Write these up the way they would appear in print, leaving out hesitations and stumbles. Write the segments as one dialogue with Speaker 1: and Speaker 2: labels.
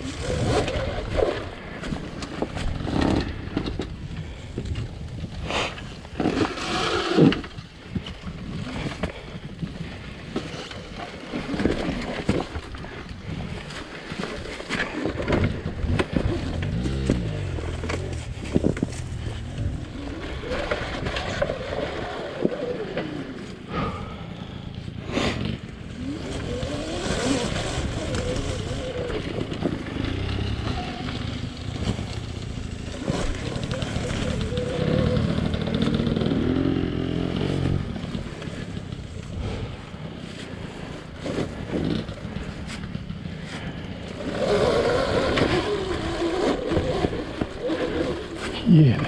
Speaker 1: Yeah.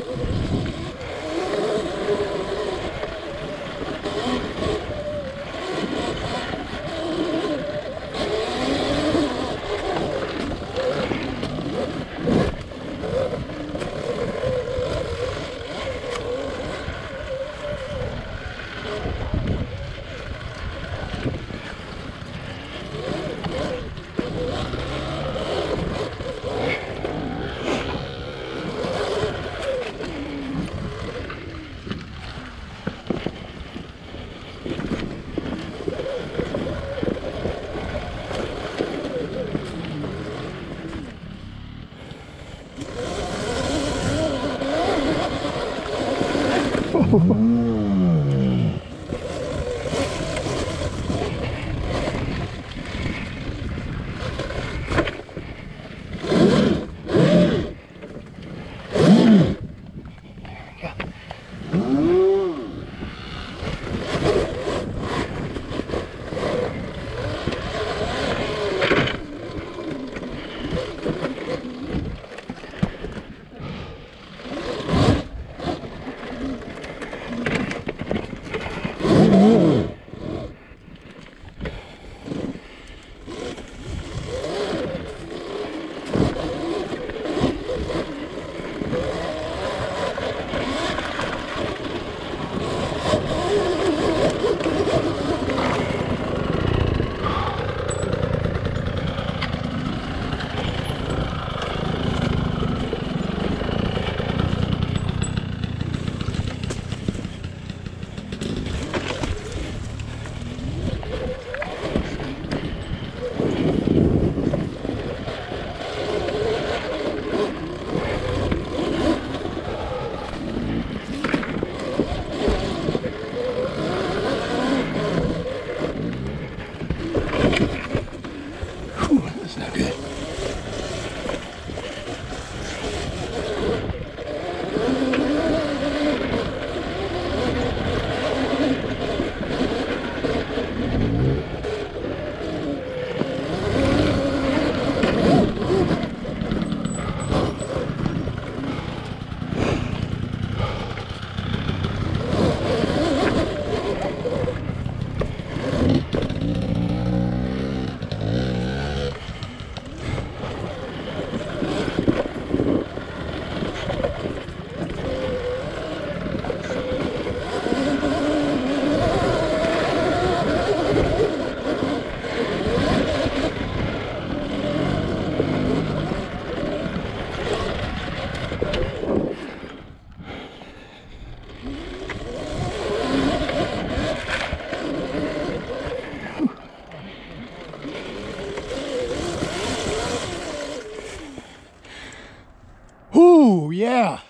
Speaker 1: Ooh, yeah.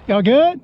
Speaker 1: Y'all good?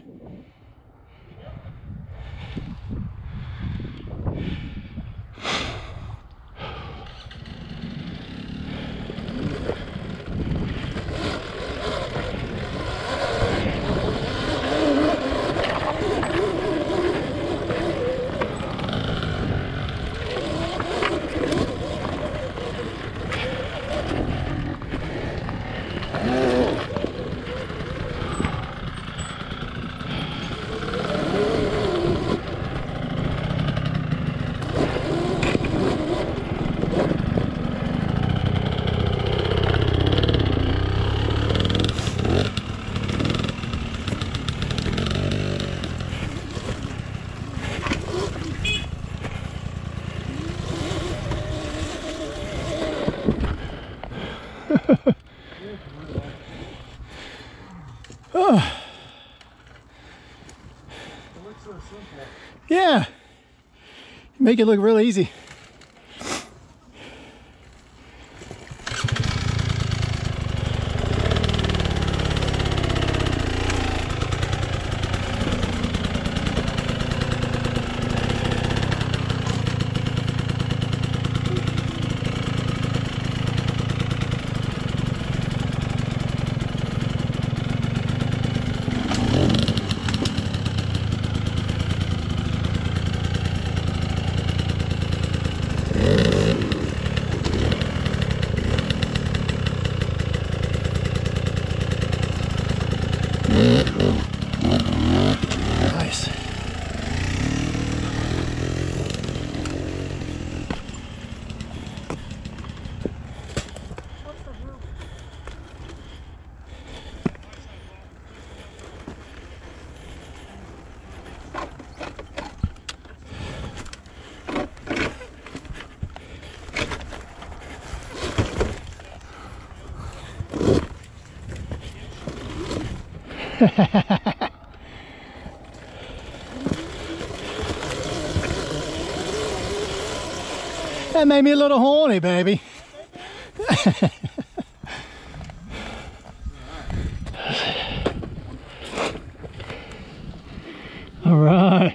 Speaker 1: Oh.
Speaker 2: It looks so simple.
Speaker 1: Yeah, make it look real easy. Nice. That made me a little horny, baby. All right.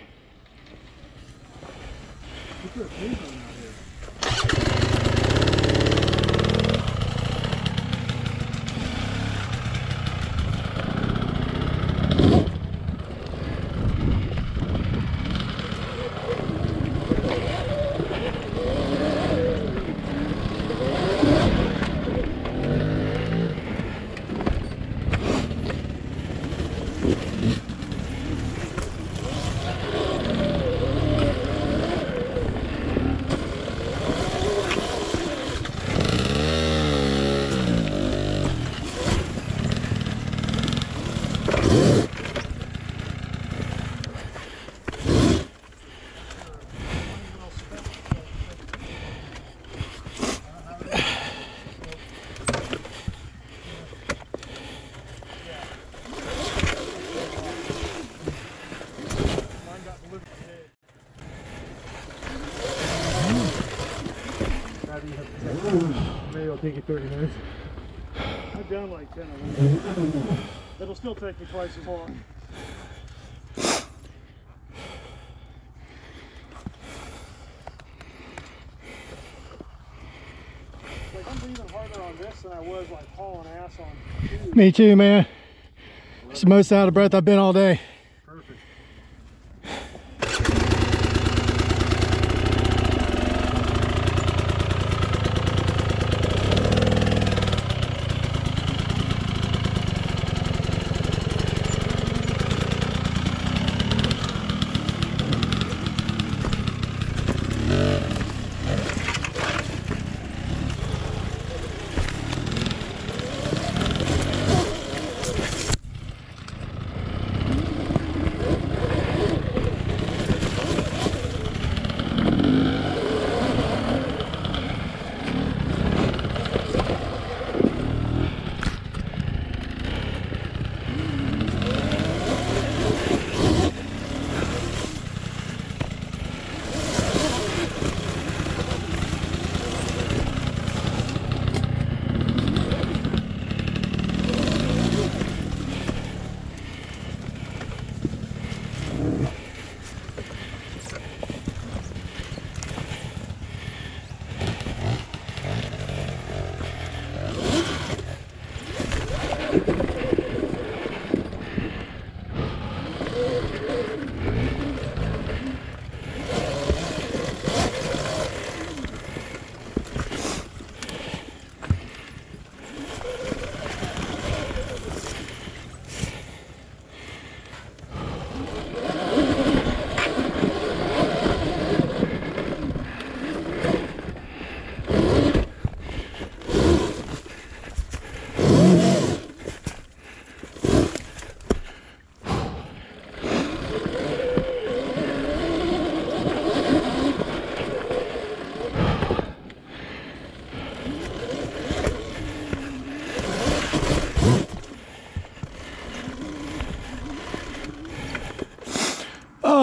Speaker 2: Maybe it'll take you 30 minutes. I've done like 10 of them. It'll still take me twice as long. Like I'm breathing harder on this than I was like hauling ass on food.
Speaker 1: Me too, man. It's the most out of breath I've been all day.
Speaker 2: Perfect.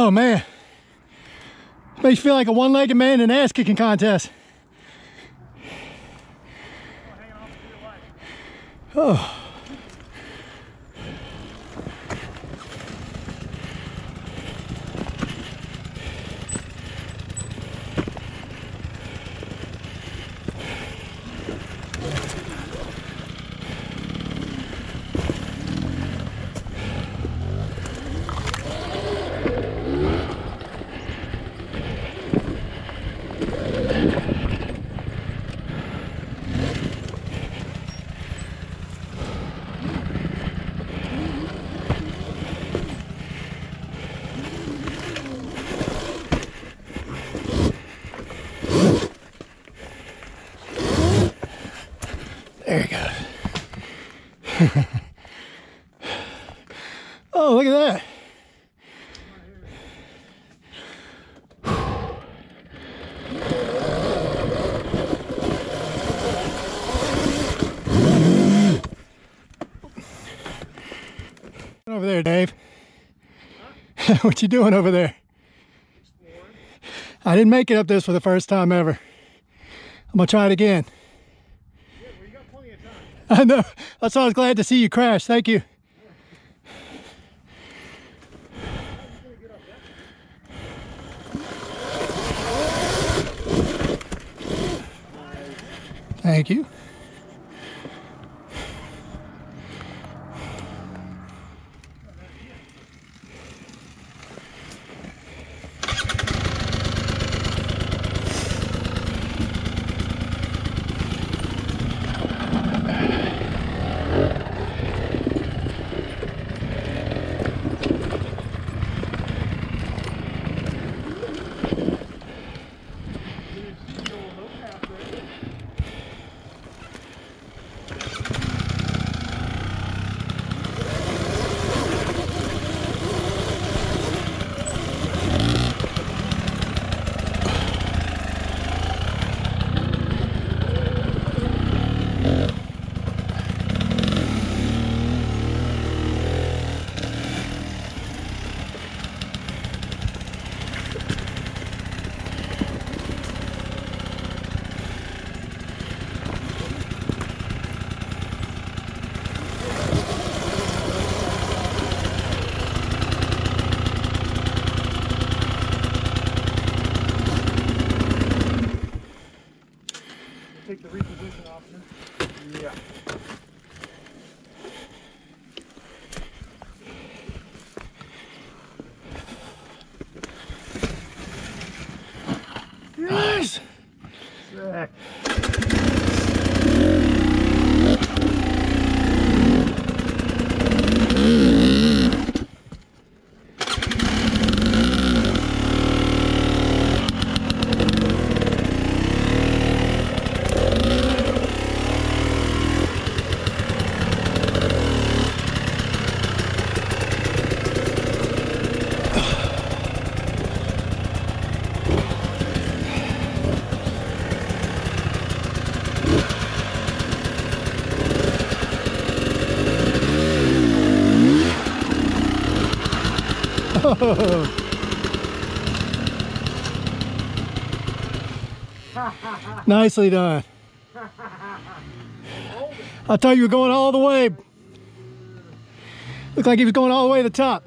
Speaker 1: Oh man. Makes you feel like a one-legged man in an ass-kicking contest. Oh. There you go. Oh, look at that. Over there, Dave. Huh? What you doing over there? Exploring. I didn't make it up this for the first time ever. I'm gonna try it again.
Speaker 2: Yeah, well, you got plenty of time.
Speaker 1: I know. That's why I was glad to see you crash. Thank you. Thank you.
Speaker 2: Take the reposition option. Yeah.
Speaker 1: Nice.
Speaker 2: Sick.
Speaker 1: Nicely done. I thought you were going all the way. Looked like he was going all the way to the top.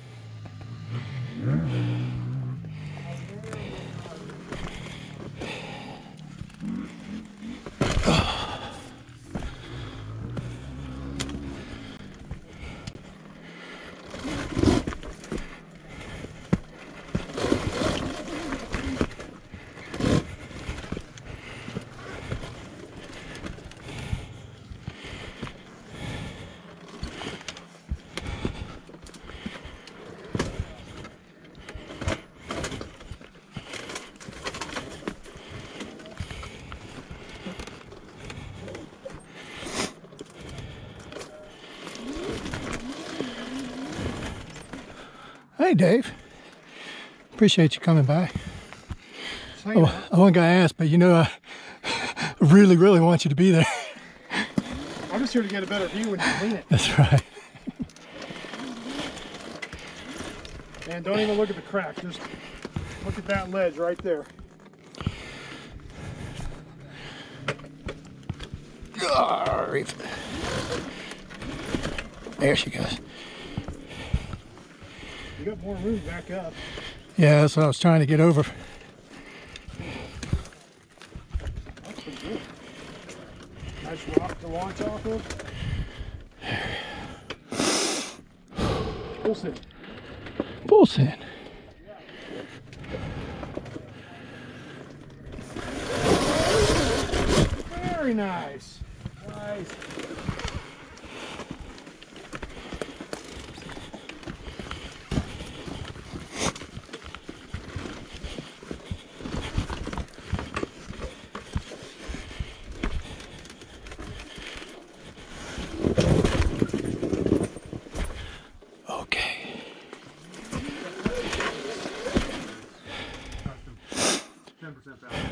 Speaker 1: Hey, Dave. Appreciate you coming by. Oh, I wasn't going to ask, but you know, I really, really want you to be there.
Speaker 2: I'm just here to get a better view when you clean it.
Speaker 1: That's right.
Speaker 2: And don't even look at the crack, just look at that ledge right there.
Speaker 1: There she goes.
Speaker 2: You got more room back up.
Speaker 1: Yeah, that's what I was trying to get over.
Speaker 2: That's pretty good. Nice rock to launch off of. Full send.
Speaker 1: Full send.
Speaker 2: Very nice. Nice.
Speaker 1: Okay.
Speaker 2: 10% power.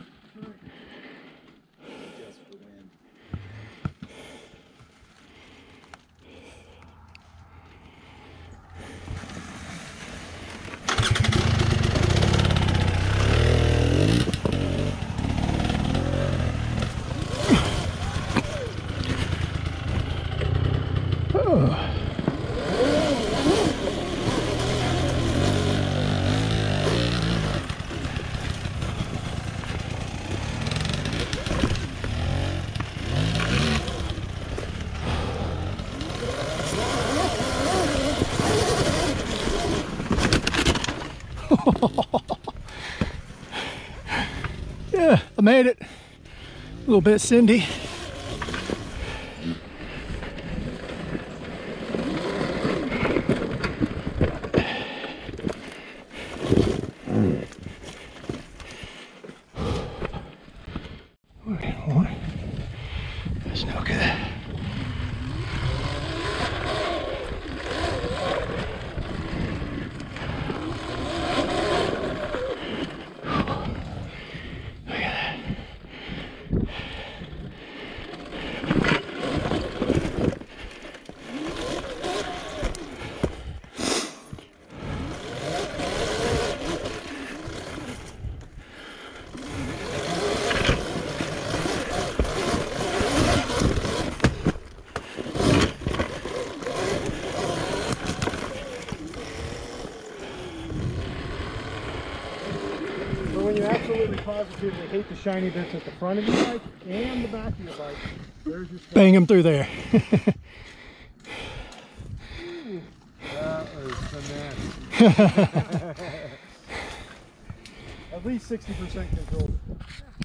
Speaker 1: Yeah, I made it. A little bit cindy. That's no good.
Speaker 2: When you absolutely positively hate the shiny bits at the front of your bike and the back of your bike, there's your stuff.
Speaker 1: Bang them through there.
Speaker 2: That was finesse. At least 60% control.